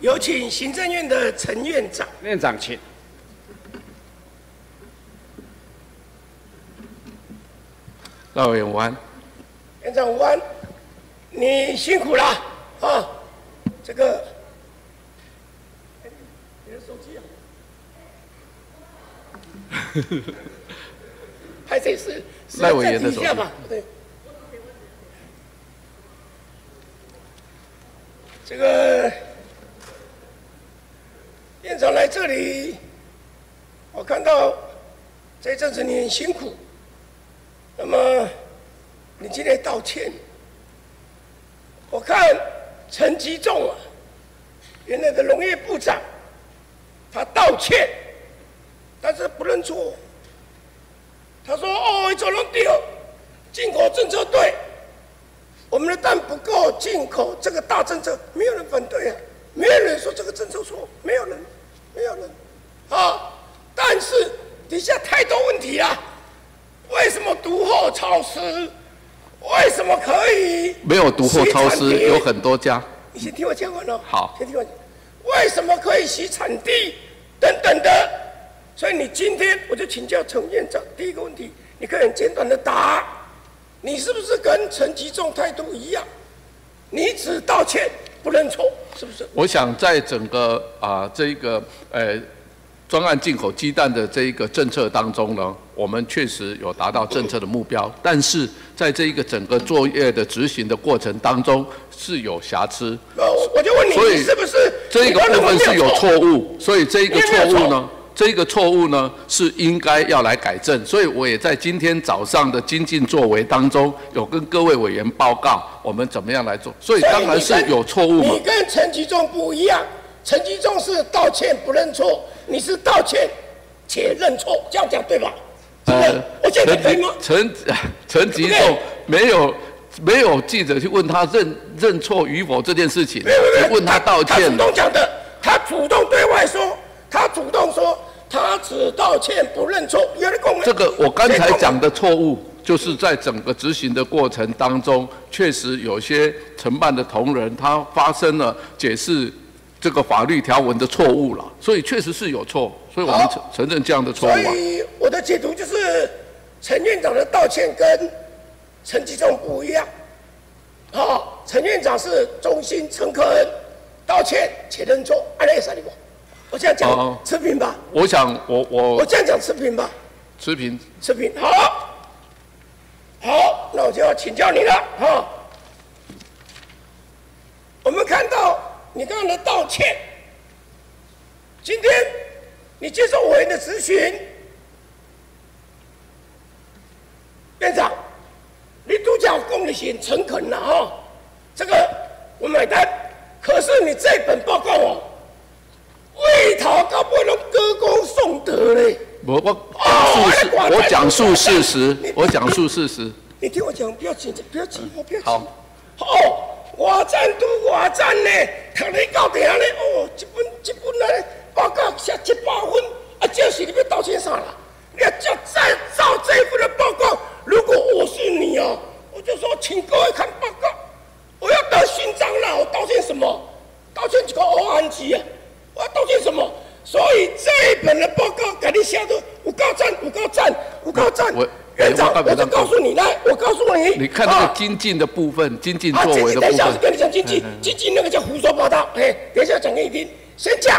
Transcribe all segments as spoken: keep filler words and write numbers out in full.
有请行政院的陈院长。 院长，请。 赖委员午安。 院长午安，你辛苦了啊！这个，你的手机啊，拍这是赖委员的手机吧？对。这个院长来这里，我看到这一阵子你很辛苦，那么你今天道歉，我看陈吉仲啊，原来的农业部长，他道歉，但是不认错。他说：“哦，走龙丢，进口政策对，我们的蛋不够，进口这个大政策，没有人反对啊，没有人说这个政策错，没有人，没有人，啊，但是底下太多问题了，为什么毒后超施？为什么可以？ 没有毒后超施，有很多家。 你先听我讲完哦。 好， 先听我讲，为什么可以洗产地等等的？所以你今天我就请教陈院长，第一个问题，你可以很简短的答，你是不是跟陈吉仲态度一样？你只道歉不认错，是不是？ 我想在整个啊、呃、这一个呃专案进口鸡蛋的这一个政策当中呢，我们确实有达到政策的目标，但是在这一个整个作业的执行的过程当中是有瑕疵。 呃，我就问你， 所以你是不是这一个部分是有错误？所以这一个错误呢？这个错误呢是应该要来改正，所以我也在今天早上的精进作为当中，有跟各位委员报告我们怎么样来做。所以当然是有错误嘛。 你跟陈吉仲不一样，陈吉仲是道歉不认错，你是道歉且认错，这样讲对吧？呃，我讲的对吗？ 陈陈吉仲没有没有记者去问他认认错与否这件事情，只问他道歉。 他主动讲的，他主动对外说。他主动说，他只道歉不认错，有人讲这个我刚才讲的错误，就是在整个执行的过程当中，确实有些承办的同仁他发生了解释这个法律条文的错误了，所以确实是有错，所以我们承承认这样的错误、啊。 所以我的解读就是，陈院长的道歉跟陈吉仲不一样。好、哦，陈院长是忠心诚恳，道歉且认错，按那个啥地方。我这样讲、哦、持平吧。 我想我我我这样讲持平吧。 持平。 持平。好，好，那我就要请教你了哈、哦。我们看到你刚刚的道歉，今天你接受委员的质询，院长，你都讲公理性诚恳了哈，这个我买单。可是你这本报告哦。为头到尾拢歌功颂德嘞！ 我我讲事实，我讲述事实，我讲述事实。 你听我讲，不要急，不要急，不要急。 好。 哦，外站都外站呢，读你到底下呢？哦，这本这本呢报告写七八分，啊，就是你要道歉啥啦？你要照再照这一份的报告，如果我是你哦，我就说，请各位看报告，我要得勋章了，我道歉什么？道歉一个欧安吉啊！我要道歉什么？所以这一本的报告给你写的有够赞，有够赞，有够赞。院长，我就告诉你，来，我告诉你， 你看那个精进的部分，精进作为的部分。 等一下，我跟你讲精进，精进那个叫胡说八道。哎，等一下讲给你听。先讲，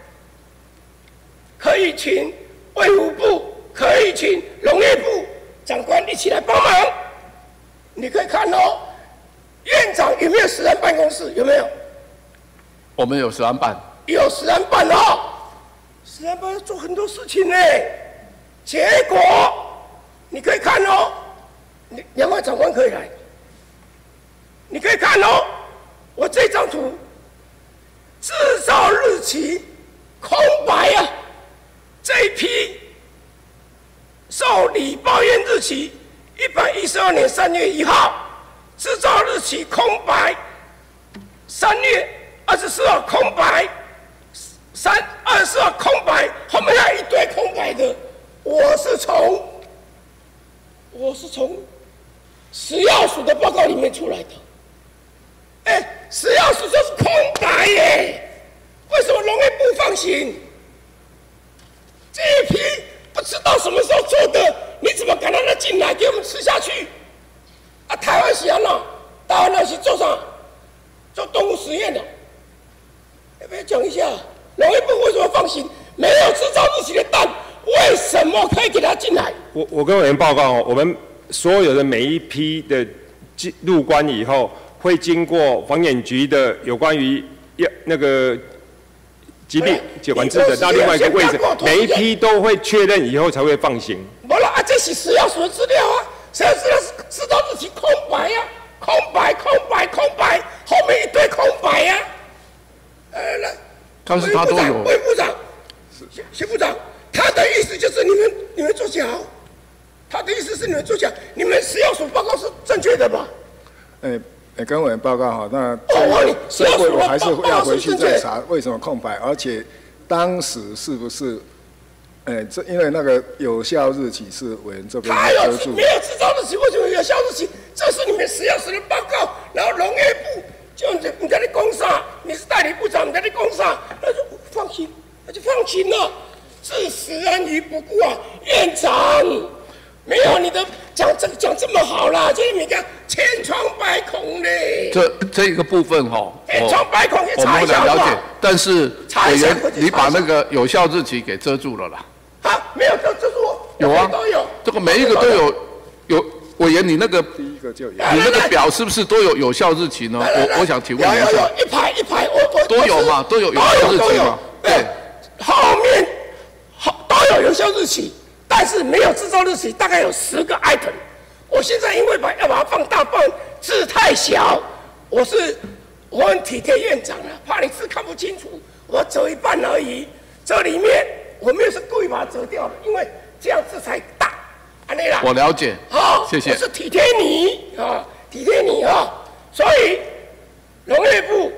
可以请卫福部，可以请农业部长官一起来帮忙。你可以看哦，院长有没有实案办公室？有没有？ 我们有实案办。 有实案办哦，实案办要做很多事情呢。结果你可以看哦，你两位长官可以来，你可以看哦，我这张图制造日期空白啊，这一批受理报验日期一百一十二年三月一号，制造日期空白，三月二十四号空白。三二十四号空白，后面还有一堆空白的。我是从我是从食药署的报告里面出来的。哎，食药署就是空白耶， 行。这一批不知道什么时候做的，你怎么敢让他进来给我们吃下去？啊，台湾是安怎？台湾那是做啥？做动物实验的。要不要讲一下，农业部为什么放行没有制造日期的蛋？为什么可以给他进来？ 我我跟委员报告哦，我们所有的每一批的入关以后，会经过防检局的有关于要那个疾病管制的，那另外一个位置，每一批都会确认以后才会放行。 没了啊，这是食药署的资料啊，食药署的制造日期空白呀、啊，空白空白空白，后面一堆空白呀、啊。呃，来， 但是他都有。 魏部长，谢谢部长，他的意思就是你们你们作假，他的意思是你们作假，你们食药署报告是正确的吧？ 哎、欸，跟委员报告哈，那哦， 所以我还是要回去再查为什么空白，而且当时是不是，哎、欸，这因为那个有效日期是委员这边遮住，没有制造日期，为什么有效日期？这是你们食药署的报告，然后农业部就你在那公啥，你是代理部长，你在那公啥，那就放心，那就放心了，置食安于不顾啊，院长。没有你的讲这讲这么好啦，就是你看千疮百孔嘞。 这这一个部分哈、哦， 千疮百孔也查一下了解，但是委员，你把那个有效日期给遮住了啦。 啊，没有遮遮住。 有啊， 都有。 这个每一个都有有委员，你那个第一个就有， 你那个表是不是都有有效日期呢？我我想提问一下。 有有一排一排，我我都有嘛，都有有效日期嘛。对， 后面后都有有效日期。但是没有制造日期，大概有十个 item。我现在因为把要把它放大，不然字太小。我是我很体贴院长啊，怕你字看不清楚，我折一半而已。这里面我没有是故意把它折掉的，因为这样字才大。安内啦， 我了解。 好， 谢谢。 我是体贴你啊，体贴你啊。所以农业部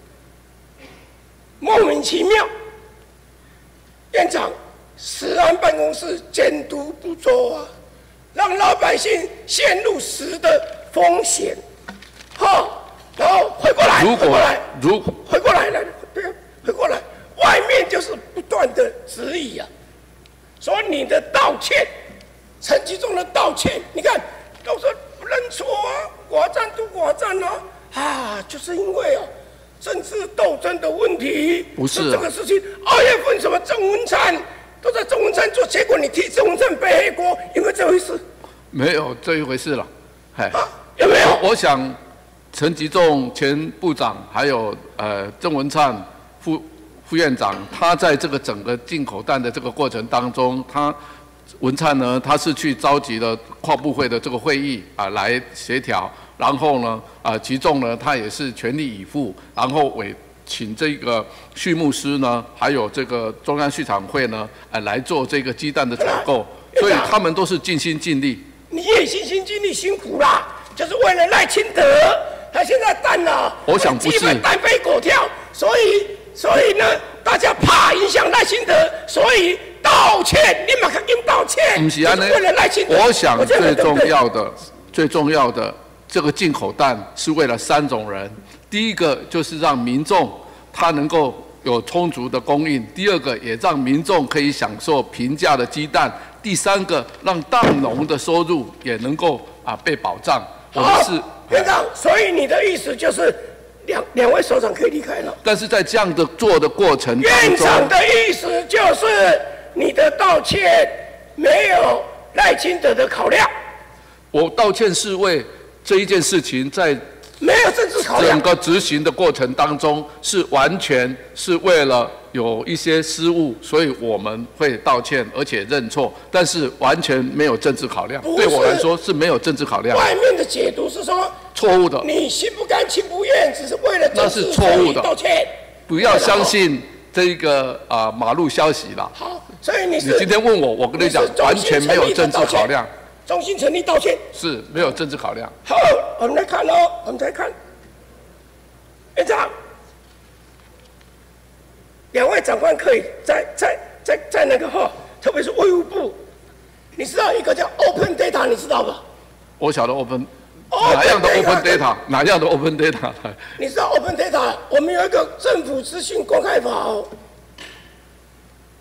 莫名其妙，院长。食安办公室监督不周啊，让老百姓陷入食的风险。好，然后回过来， 如果回过来， 如回过来，来，对，回过来，外面就是不断的质疑啊，说你的道歉，陈其中的道歉，你看都说认错啊，寡占都寡占啊，啊，就是因为啊。政治斗争的问题， 不是、啊、 这个事情。二月份什么郑文灿都在郑文灿做，结果你替郑文灿背黑锅，有没有这回事？ 没有这一回事了，哎、 啊，有没有？ 我, 我想，陈吉仲前部长还有呃郑文灿副副院长，他在这个整个进口蛋的这个过程当中，他文灿呢，他是去召集了跨部会的这个会议啊、呃、来协调。然后呢，啊、呃，吉仲呢，他也是全力以赴，然后委请这个畜牧师呢，还有这个中央畜产会呢，呃，来做这个鸡蛋的采购，所以他们都是尽心尽力。 你也尽心尽力辛苦啦，就是为了赖清德，他现在蛋呢， 我想不是蛋飞狗跳，所以所以呢，大家怕影响赖清德，所以道歉，你马上给道歉， 不是啊， 就是为了赖清德。 我想最重要的，最重要的。这个进口蛋是为了三种人，第一个就是让民众他能够有充足的供应，第二个也让民众可以享受平价的鸡蛋，第三个让蛋农的收入也能够啊被保障。我们是院长，所以你的意思就是两两位首长可以离开了。 但是在这样的做的过程当中， 院长的意思就是你的道歉没有赖清德的考量。 我道歉是为这一件事情在没有政治考量， 整个执行的过程当中是完全是为了有一些失误，所以我们会道歉而且认错，但是完全没有政治考量。对我来说是没有政治考量。 外面的解读是说错误的， 你心不甘情不愿，只是为了那是错误的道歉。 不要相信这个啊、呃、马路消息啦。 好，所以你是你今天问我，我跟你讲，完全没有政治考量。 衷心诚意道歉， 是没有政治考量。 好，我们来看哦，我们来看，院长，两位长官可以在在在在那个哈，特别是卫务部，你知道一个叫 Open Data， 你知道吧？ 我晓得 Open， 哪样的 Open Data， 哪样的 Open Data？ 你知道 Open Data？ 我们有一个政府资讯公开法哦，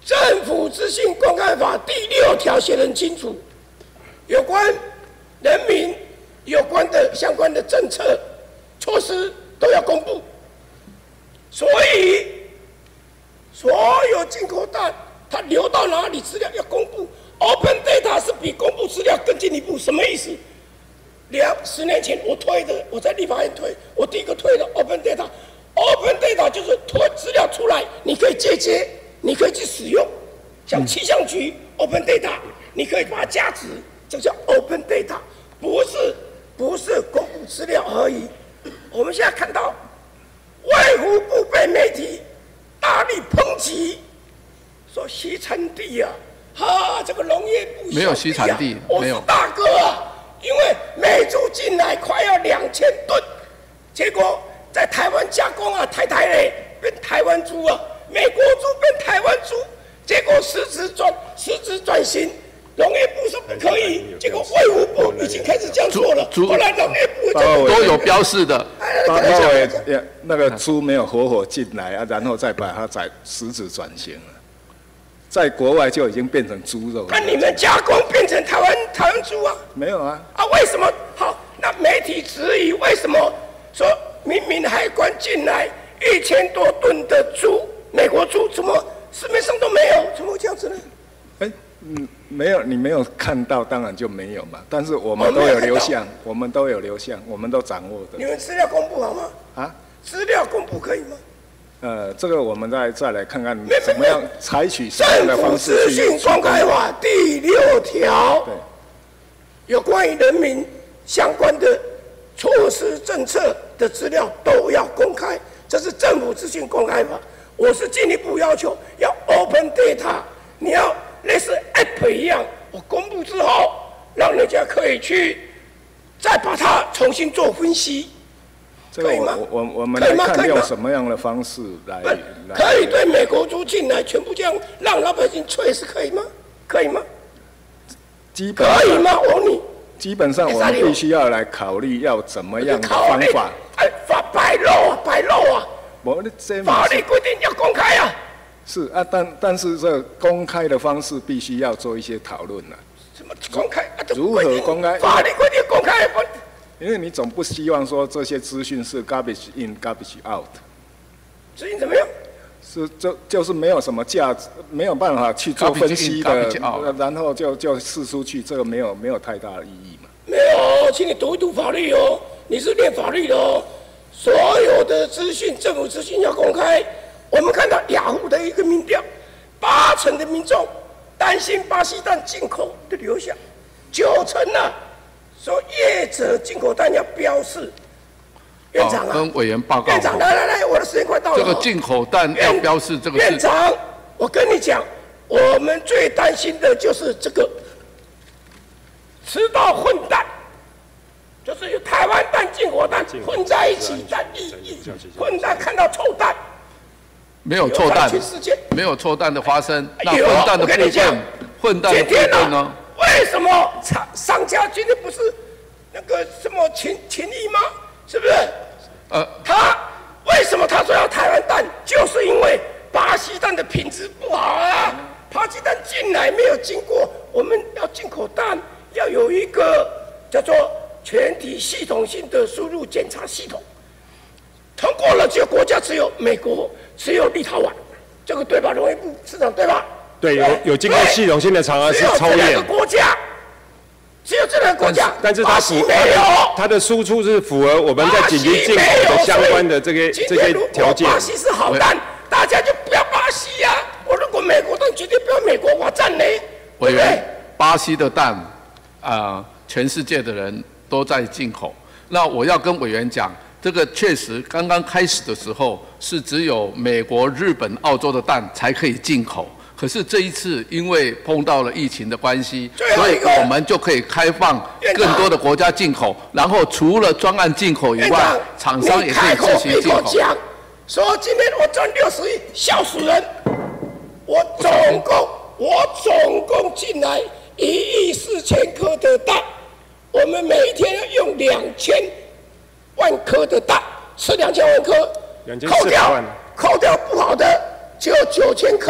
政府资讯公开法第六条写得很清楚，有关人民有关的相关的政策措施都要公布，所以所有进口蛋它流到哪里资料要公布。Open Data 是比公布资料更进一步，什么意思？两十年前我推的，我在立法院推，我第一个推的 Open Data。Open Data 就是推资料出来，你可以借接，你可以去使用。像气象局 Open Data， 你可以把它加值，这叫 Open Data， 不是不是公布资料而已。我们现在看到卫福部被媒体大力抨击，说西产地啊，哈，这个农业部、啊、 没有西产地， 我是大哥啊，因为美猪进来快要两千吨，结果在台湾加工啊，台台嘞变台湾猪啊，美国猪变台湾猪，结果实质转实质转型。农业部说不可以，结果卫福部已经开始这样做了。后来农业部就都有标示的， 包括那个猪没有活活进来啊，然后再把它再实质转型了，在国外就已经变成猪肉了。 那你们加工变成台湾台湾猪啊？ 没有啊。 啊，为什么？好，那媒体质疑为什么说明明海关进来一千多吨的猪，美国猪怎么市面上都没有？怎么会这样子呢？ 哎，嗯。没有，你没有看到，当然就没有嘛。但是我们都有留像，我们都有留像，我们都掌握的。 你们资料公布好吗？ 啊？ 资料公布可以吗？ 呃，这个我们再再来看看怎么样采取什么样的方式去。 政府资讯公开法第六条，对，有关于人民相关的措施政策的资料都要公开，这是政府资讯公开法。我是进一步要求要 open data， 你要。类似 App 一样，我公布之后，让人家可以去再把它重新做分析，可以吗？ 我我我们来看用什么样的方式来？ 可以对美国猪进来全部这样让老百姓吹是可以吗？可以吗？ 基本可以吗？我问你。 基本上我们必须要来考虑要怎么样的方法。 哎，法白漏啊，白漏啊！法律规定要公开啊。 是啊，但但是这个公开的方式必须要做一些讨论了。 什么公开？啊、 如何公开？ 法律规定公开不？ 因为你总不希望说这些资讯是 garbage in garbage out。 资讯怎么样？ 是就就是没有什么价值，没有办法去做分析的，然后就就释出去，这个没有没有太大的意义嘛。 没有，请你读一读法律哦，你是念法律的哦，所有的资讯，政府资讯要公开。我们看到雅虎的一个民调，八成的民众担心巴西蛋进口的流向，九成呢说业者进口蛋要标示。院长啊， 跟委员报告。 院长，来来来，我的时间快到了。 这个进口蛋要标示这个。 院长，我跟你讲，我们最担心的就是这个吃到混蛋。就是有台湾蛋、进口蛋混在一起，蛋一一混蛋看到臭蛋。 没有臭蛋，没有臭蛋的发生。那混蛋的部分，混蛋的部分呢？ 为什么商商家今天不是那个什么情情谊吗？是不是？呃，他为什么他说要台湾蛋？就是因为巴西蛋的品质不好啊。巴西蛋进来没有经过，我们要进口蛋要有一个叫做全体系统性的输入检查系统。通过了，只有国家只有美国，只有立陶宛，这个对吧？农业部市长对吧？ 对，有有经过系统性的查核是抽验。只有这两个国家， 只有这两个国家， 但是它符它的输出是符合我们在紧急进口的相关的这个这些条件。 巴西是好蛋，大家就不要巴西呀、啊。我如果美国蛋，绝对不要美国瓦赞呢。 委员，巴西的蛋啊、呃，全世界的人都在进口。那我要跟委员讲。这个确实，刚刚开始的时候是只有美国、日本、澳洲的蛋才可以进口。可是这一次，因为碰到了疫情的关系，所以我们就可以开放更多的国家进口。然后除了专案进口以外，厂商也可以自行进口。 说今天我赚六十亿，笑死人！我总共我总共进来一亿四千颗的蛋，我们每一天要用两千。万颗的蛋吃两千万颗，扣掉扣掉不好的只有九千颗，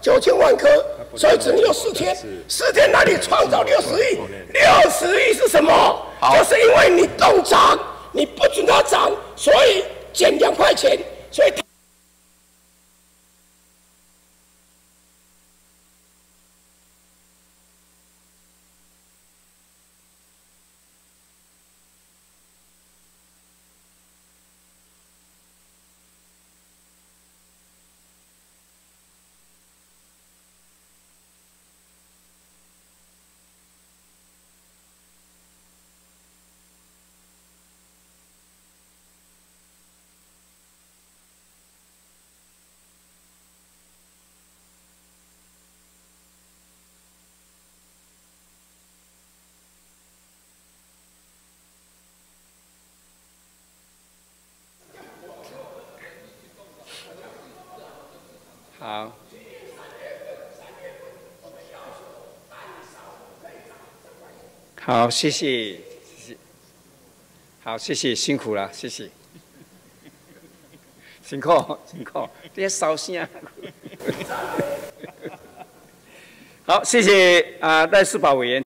九千万颗，所以只能有四天。四天哪里创造六十亿？六十亿是什么？就是因为你动涨，你不准它涨，所以减两块钱，所以。 好，好，谢谢，谢谢，好，谢谢，辛苦了，谢谢，辛苦，辛苦，别烧声。好，谢谢啊，赖世宝委员。